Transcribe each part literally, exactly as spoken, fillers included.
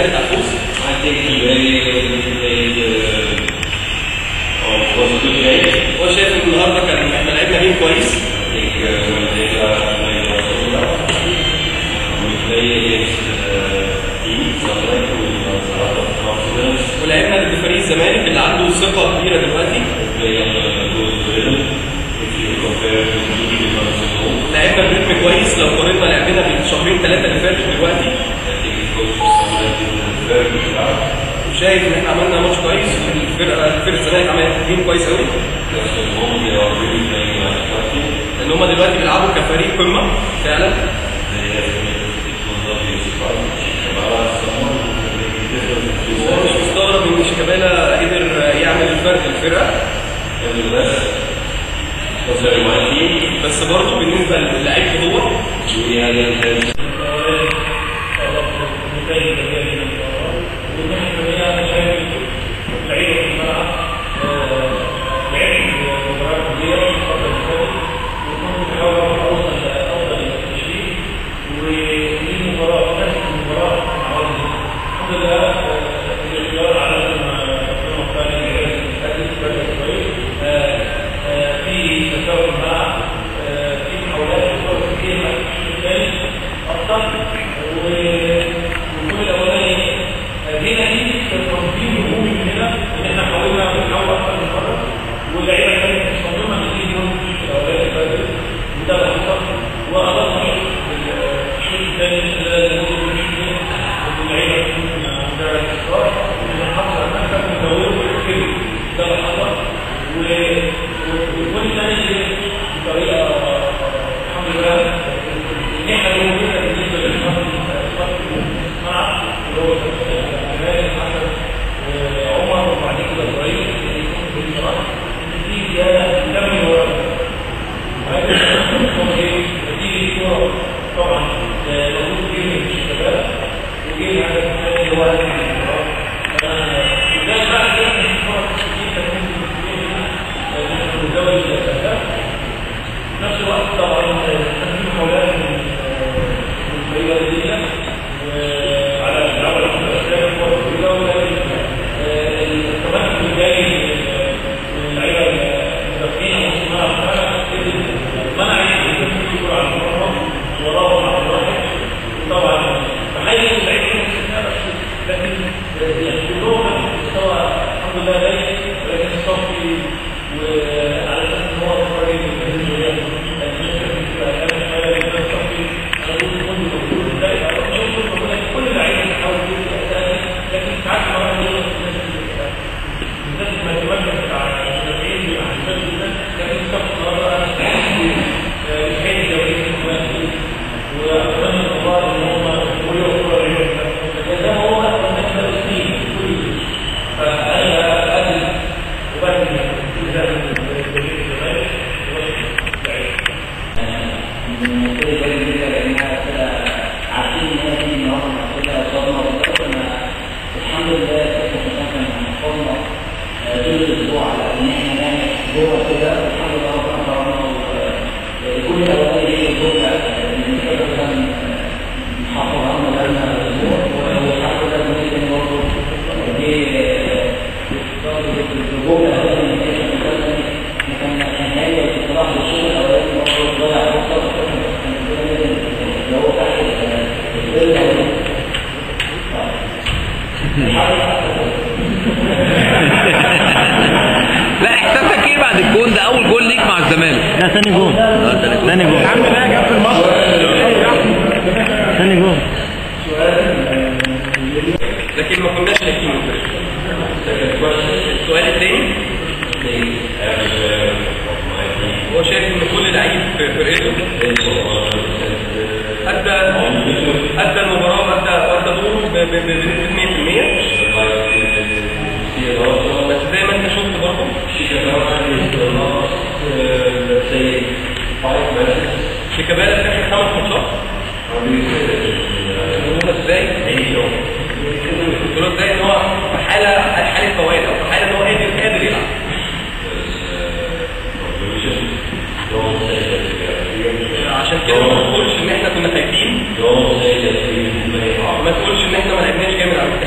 ساند على الفوز. هو شايف ان النهارده كان احنا لعبنا جيم كويس. ولعبنا ضد فريق الزمالك اللي عنده ثقه كبيره دلوقتي. لعبنا بريتم كويس لو قارنا لعبنا بالشهرين ثلاثه اللي فاتوا دلوقتي. وشايف ان احنا عملنا ماتش كويس والفرقه فرقه الزمالك عملت جيم كويس قوي. لان هم دلوقتي بيلعبوا كفريق قمه فعلا. هو مش مستغرب ان شيكابالا قدر يعمل الفرق الفرقه. بس برضه بالنسبه للعيبته هو لا احساسك ايه بعد الجون ده؟ اول جول ليك مع الزمالك. لا ثاني جول. ثاني جول. يا عم لا جاب في الماتش. ثاني جول. لكن ما كناش لاقيين السؤال الثاني هو شايف ان كل لعيب في فرقته ادى ادى المباراه ادى ادى دوره بنسبه مية في المية. بس زي ما انت شفت برضه شيكابالا في خمس ماتشات ازاي؟ قلت له ازاي ان هو في حاله حاله فوائد او في حاله ان هو قادر قادر يلعب. عشان كده ما تقولش ان احنا كنا خايفين، ما تقولش ان احنا ما لعبناش جامد على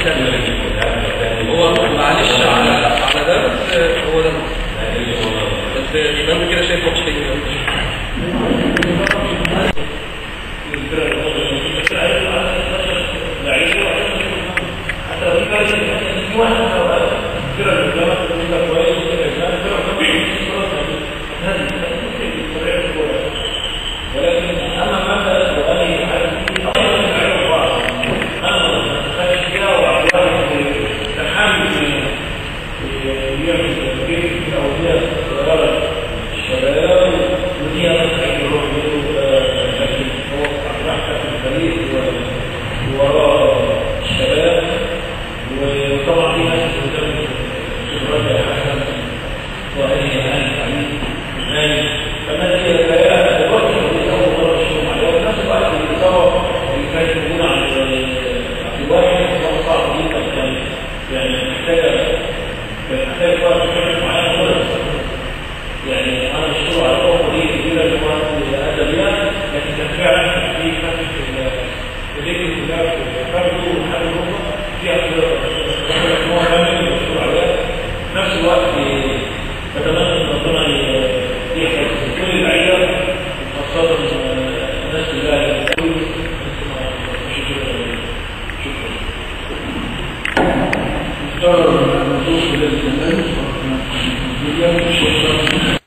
بس في واحد اوقات كده الجامعه بتبقى كويس وكده الجامعه بتبقى طبيعي هذه الطريقه كويسه ولكن اما مثلا لو قال لي عارف في اول حاجه بعض انا خدت فيها وعوالي تحمل يعمل كيف او هي صغيره الشباب ودي انا سعيد يروح لكن هو راحته في الفريق وراء الشباب وطبعا في ناس قدام خبرات حسن وهي اهل التعليم غالي فالناس هي الحقيقه دلوقتي بيسووا مره الشغل عليها وفي نفس الوقت بيسووا اللي كانت موجوده عند الواحد هو صعب جدا كان يعني محتاجه كان محتاج وقت كمان معين خالص يعني انا بشتغل على الطاقه دي كبيره اللي هو الادبيات لكن كان فعلا في فتره الذكر كلها في فرده وحل الركبه فيها كده هو كامل بشتغل عليها في نفس الوقت بتمنى ان ربنا يحفظ كل اللعيبه خاصه الناس اللي شكرا شكرا